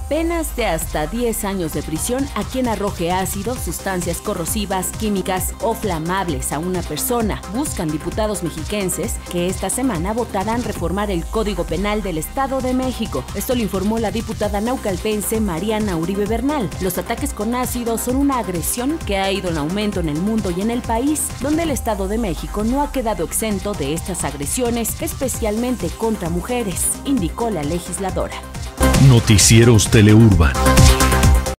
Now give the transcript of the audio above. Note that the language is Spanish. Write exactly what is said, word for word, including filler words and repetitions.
Penas de hasta diez años de prisión a quien arroje ácido, sustancias corrosivas, químicas o flamables a una persona. Buscan diputados mexiquenses que esta semana votarán reformar el Código Penal del Estado de México. Esto lo informó la diputada naucalpense Mariana Uribe Bernal. Los ataques con ácido son una agresión que ha ido en aumento en el mundo y en el país, donde el Estado de México no ha quedado exento de estas agresiones, especialmente contra mujeres, indicó la legisladora. Noticieros Teleurban.